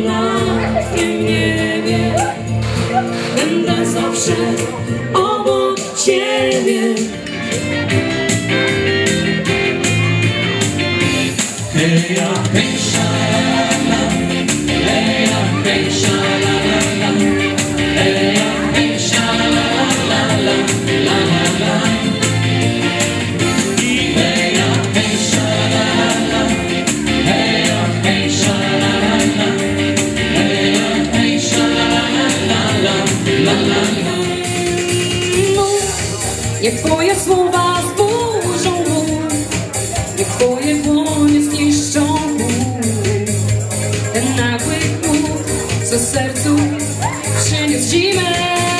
na tym niebie. Będę zawsze obok Ciebie. Heja, hej, sza-la-la, heja, hej, sza-la-la-la, heja, hej, sza-la-la-la, la-la-la. Heja, hej, sza-la-la-la, heja, hej, sza-la-la-la, heja, hej, sza-la-la-la, la-la-la. Niech Twoje słowa zburzą ból, niech Twoje dłonie zniszczą ból. Ten nagły głód, co sercu przyniósł zimę.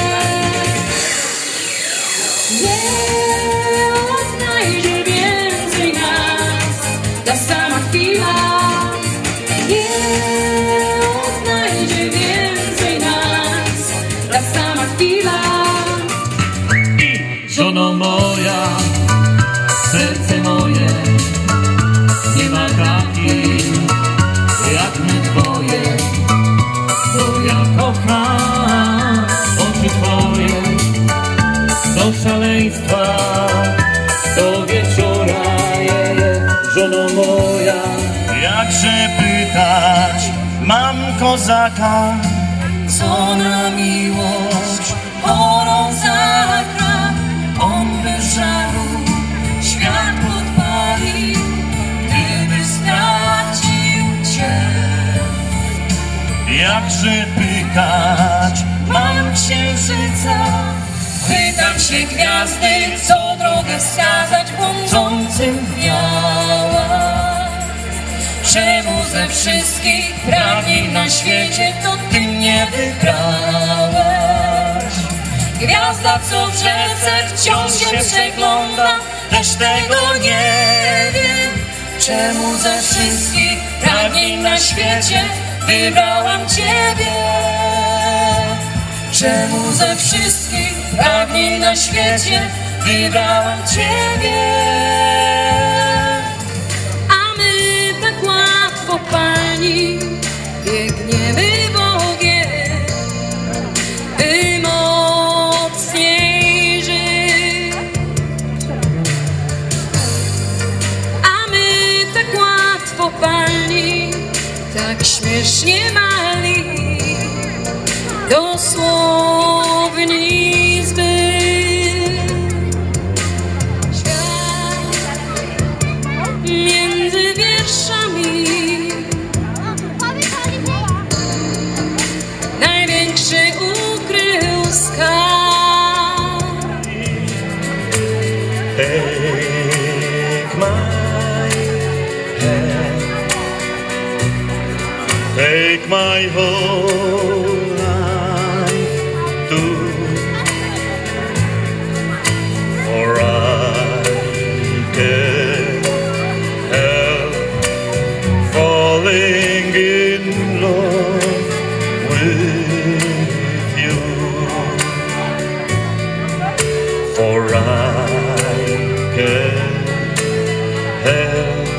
Nie odnajdzie więcej nas ta sama chwila. Nie odnajdzie więcej nas ta sama chwila. Żono moja, serce moje nie ma takim jak my Twoje, bo ja kocham oczy Twoje do szaleństwa, do wieczora. Żono moja, jakże pytać mam kozaka, co na miłość porą zagra. On by żaru świat podpalił, gdyby stracił Cię. Jakże pykać mam księżyca, pytam się gwiazdy, co drogę wskazać błądzącym w wiałach. Czemu ze wszystkich pragnień na świecie to Ty mnie wybrałaś? Gwiazda, co w rzece wciąż się przegląda, też tego nie wiem. Czemu ze wszystkich pragnień na świecie wybrałam Ciebie? Czemu ze wszystkich pragnień na świecie wybrałam Ciebie? A my tak łatwo, Pani, biegniemy w ogień, by mocniej żyć. A my tak łatwo, Pani, tak śmiesznie mali, dosłowni zbyt. Świat między wierszami, największy ukrył skarb. Take my hand, take my whole life too, for I can't help falling in love with you, for I can't help